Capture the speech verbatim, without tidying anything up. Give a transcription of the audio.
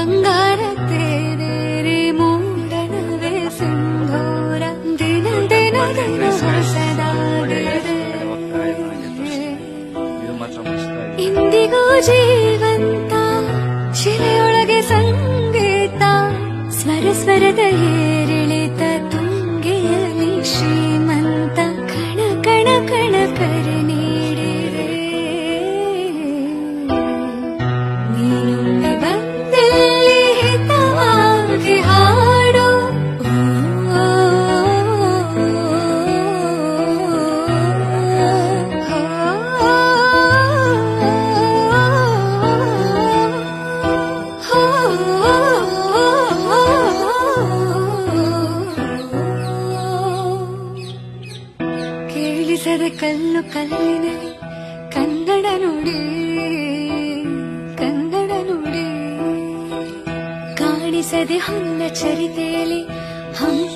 ಬಂಗಾರ ತೇರೇರಿ ಮೂಡಣವೇ ಸಿಂಧೂರ ದಿನ ದಿನ ದಿನ ಹೊಸದಾಗಿದೆ ಇಂದಿಗೂ ಜೀವಂತ ಶಿಲೆಯೊಳಗೆ ಸಂಗೀತ ಸ್ವರ ಸ್ವರದ ಏರಿಳಿತ ತುಂಗೆಯಲ್ಲಿ ಶ್ರೀಮಂತ ಕಣ ಕಣ ಕಣ ಕರೆ ನೀಡಿದೆ ನೀನೊಮ್ಮೆ ಬಂದಲ್ಲಿ ಹಿತವಾಗಿ ಹಾಡು ಕೇಳಿಸದ ಕಲ್ಲು ಕಲ್ಲಿನಲ್ಲಿ ಕನ್ನಡ ನುಡಿ ಕನ್ನಡ ನುಡಿ ಕಾಣಿಸದೆ ಹೊನ್ನ ಚರಿತೆಯಲ್ಲಿ ಹಂಸ